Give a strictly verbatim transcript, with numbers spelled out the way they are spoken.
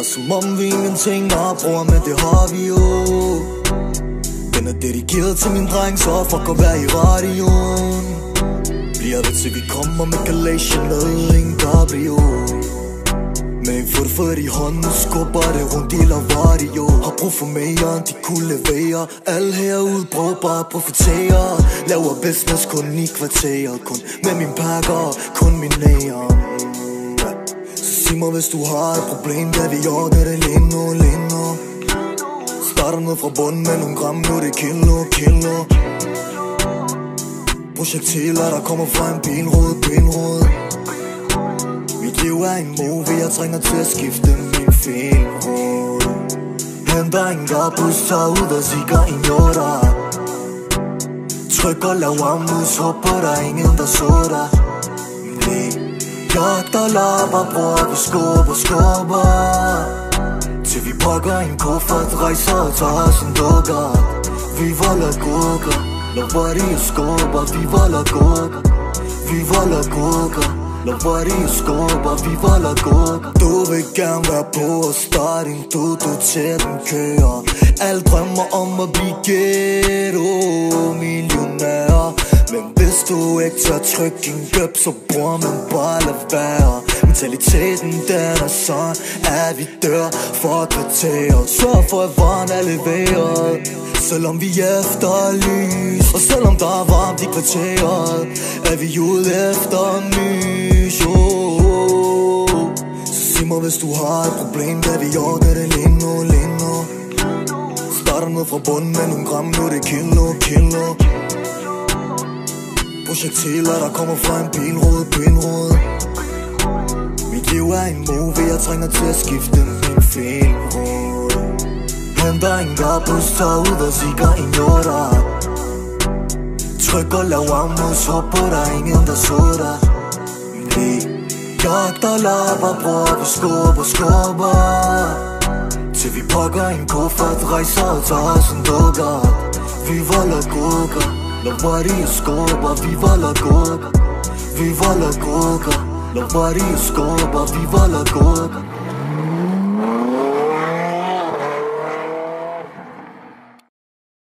som om vi ingenting har, bror, men det har vi jo. Den er dedikeret til min dreng, så fuck at være i radioen. Bliver ved til vi kommer med galation, med ingen kabrio. Med en fodfødt i hånden, skubber det rundt i lavario. Har brug for mere, end de kunne levere. Alle herude bruger bare profiterer. Laver business kun i kvarteret, kun med min pakker, kun min nære. Så sig mig hvis du har et problem, da vi ordner det lige nu, lige nu. Starter ned fra bunden med nogle gram, nu det kilo, kilo. Projektiler, der kommer fra en bilrude, bilrude. Mit liv er en movie, jeg trænger til at skifte min filmrude. Henter en garbus, tager ud og sigger en jorda. Trykker, laver mus, håber der er ingen, der så dig. Vi jagter lapper, bror, vi skubber, skubber. Til vi pakker en kuffert, rejser og tager sin dukker. Vi volder Coca, lover de skubber, vi volder Coca. Vi volder Coca, lover de skubber, vi volder Coca. Du vil gerne være på og starte en du-du til den kører. Alle drømmer om at blive ghetto-millionær. Men hvis du ikke tør trykke en gøb, så bruger man bare lad være. Mentaliteten den er sådan, at vi dør for kvarteret. Sørg for at varen er leveret, selvom vi efter lys. Og selvom der er varmt i kvarteret, er vi ude efter mys. Så sig mig hvis du har et problem, da vi ordner det lige nu, lige nu. Starter ned fra bunden med nogle gram, nu det kilo, kilo. Projektiler, der kommer fra en bilrude, bilrude. Mit liv er en movie, jeg trænger til at skifte min filmrude. Henter en garbus, tager ud og sigger en jorda. Trykker, laver mus, håber der er ingen, der så dig. Vi jagter lapper, bror, vi skubber, skubber. Til vi pakker en kuffert, rejser og tager sin dukker. Vi volder Coca, lover de skubber, vi volder Coca. Vi volder Coca, lover de skubber, vi volder Coca.